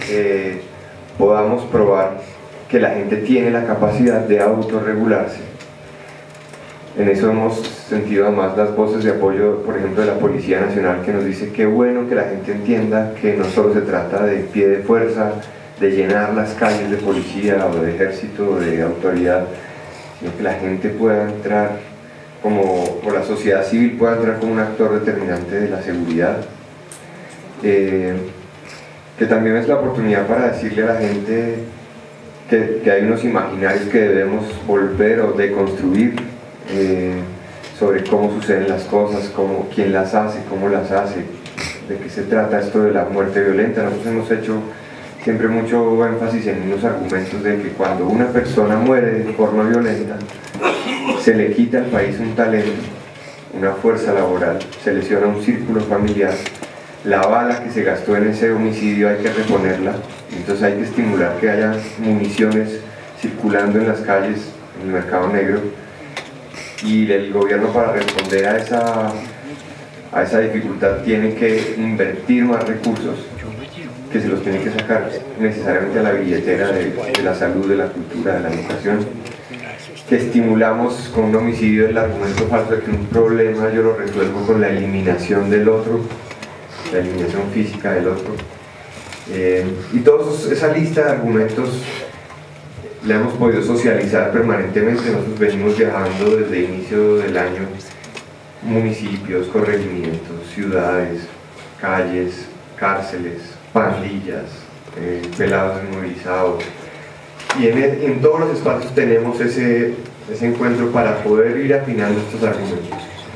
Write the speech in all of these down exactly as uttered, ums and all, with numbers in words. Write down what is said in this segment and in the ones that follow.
eh, podamos probar que la gente tiene la capacidad de autorregularse. En eso hemos sentido además las voces de apoyo, por ejemplo, de la Policía Nacional, que nos dice que bueno que la gente entienda que no solo se trata de pie de fuerza, de llenar las calles de policía o de ejército o de autoridad, sino que la gente pueda entrar como, o la sociedad civil pueda entrar como un actor determinante de la seguridad. Eh, que también es la oportunidad para decirle a la gente que, que hay unos imaginarios que debemos volver o deconstruir eh, sobre cómo suceden las cosas, cómo, quién las hace, cómo las hace, de qué se trata esto de la muerte violenta. Nosotros hemos hecho siempre mucho énfasis en unos argumentos de que cuando una persona muere de forma violenta, se le quita al país un talento, una fuerza laboral, se lesiona un círculo familiar, la bala que se gastó en ese homicidio hay que reponerla, entonces hay que estimular que haya municiones circulando en las calles, en el mercado negro, y el gobierno, para responder a esa, a esa dificultad, tiene que invertir más recursos, que se los tiene que sacar necesariamente a la billetera de, de la salud, de la cultura, de la educación, que estimulamos con un homicidio el argumento falso de que un problema yo lo resuelvo con la eliminación del otro, la eliminación física del otro, eh, y toda esa lista de argumentos la hemos podido socializar permanentemente. Nosotros venimos viajando desde el inicio del año, municipios, corregimientos, ciudades, calles, cárceles, pandillas, eh, pelados desmovilizados, y en, el, en todos los espacios tenemos ese, ese encuentro para poder ir afinando estos argumentos.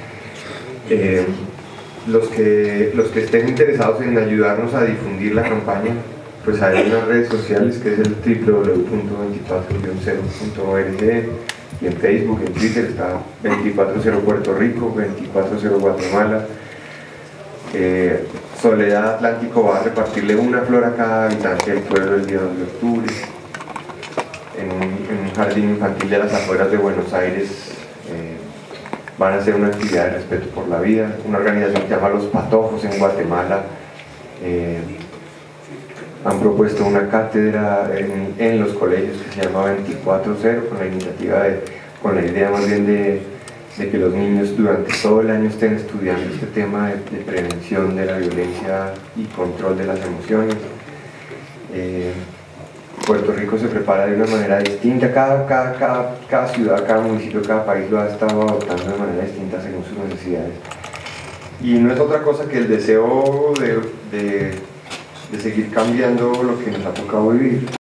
Eh, los, que, los que estén interesados en ayudarnos a difundir la campaña, pues hay unas redes sociales que es el doble u doble u doble u punto veinticuatro cero punto org, y en Facebook, en Twitter está veinticuatro cero Puerto Rico, veinticuatro cero Guatemala. Eh, Soledad Atlántico va a repartirle una flor a cada habitante del pueblo el día dos de octubre. En un, en un jardín infantil de las afueras de Buenos Aires eh, van a hacer una actividad de respeto por la vida. Una organización que se llama Los Patojos en Guatemala eh, han propuesto una cátedra en, en los colegios que se llama veinticuatro cero, con la iniciativa de, con la idea más bien de, de que los niños durante todo el año estén estudiando este tema de, de prevención de la violencia y control de las emociones. Eh, Puerto Rico se prepara de una manera distinta, cada, cada, cada, cada ciudad, cada municipio, cada país lo ha estado adoptando de manera distinta según sus necesidades. Y no es otra cosa que el deseo de, de, de seguir cambiando lo que nos ha tocado vivir.